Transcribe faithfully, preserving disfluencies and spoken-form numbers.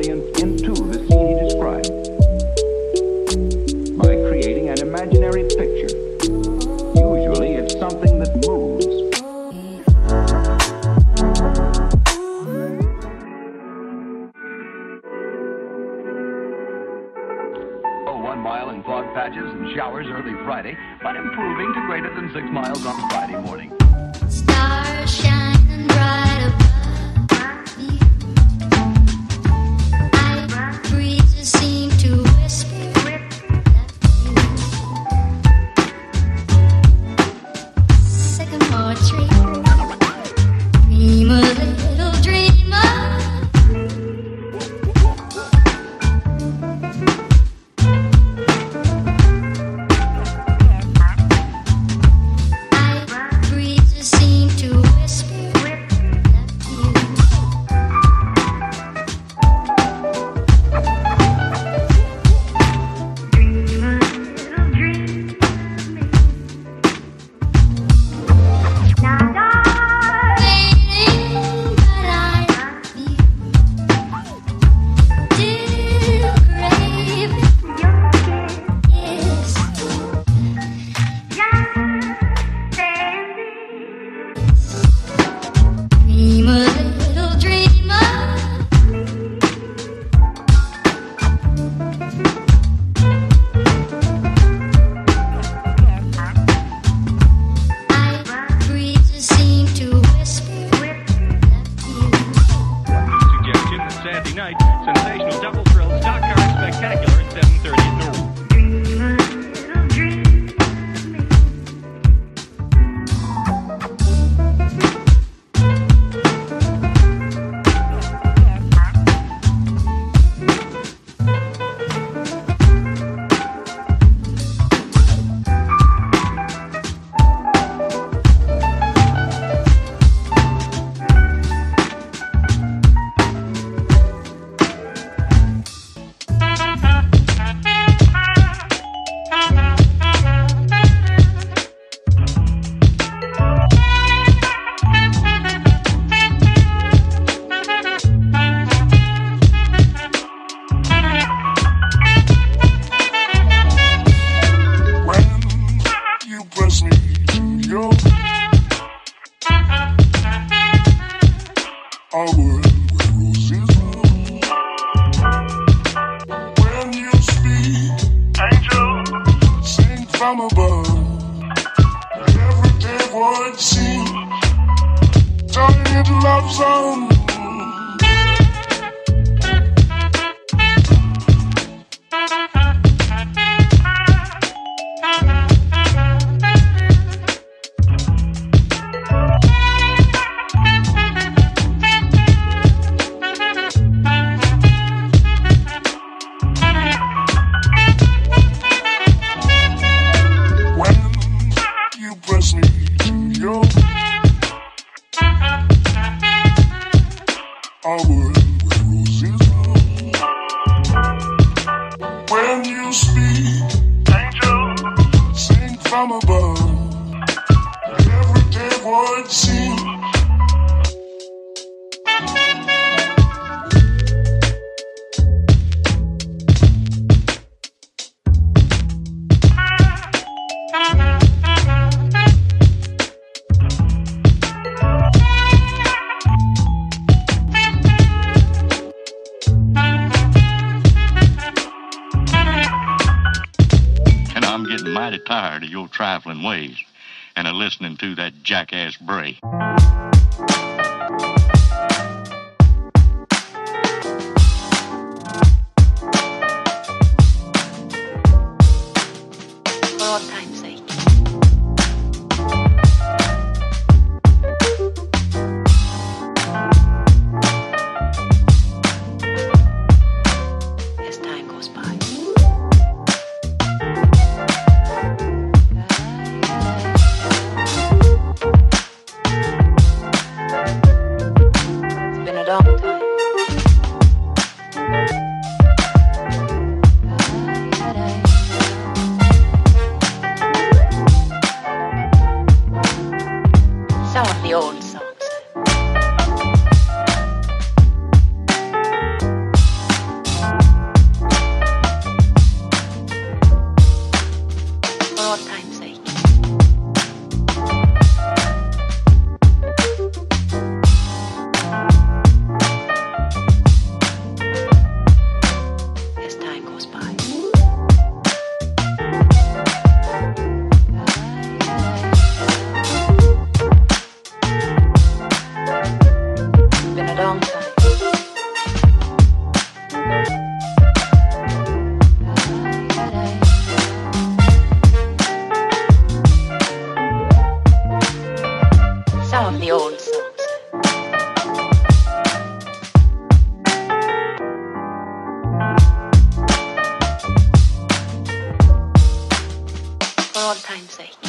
experience into the scene he described by creating an imaginary picture. Usually it's something that moves. Oh, one mile in fog patches and showers early Friday, but improving to greater than six miles on Friday morning. Stars shining bright above you. Night breezes seem to whisper that you. Sycamore tree, dream a little dream Night breezes seem to whisper that you. Dream a little dream of me. Now, darling, but I love you. Still craving your kiss. Dream a little dream of me. Night breezes seem to whisper that you. Suggestion that Saturday night, sensational double thrill stock car spectacular at seven thirty at Norwood. Dream a little dream of me. When you press me to your a world where roses bloom. When you speak, angel, sing from above. Everyday words seem turning into love songs. When you press me to your a world where roses bloom. When you speak, angel, sing from above. Everyday words seem And I'm getting mighty tired of your trifling ways and of listening to that jackass Bray. For all time's sake. As time goes by. Some of the old songs. For old time's sake.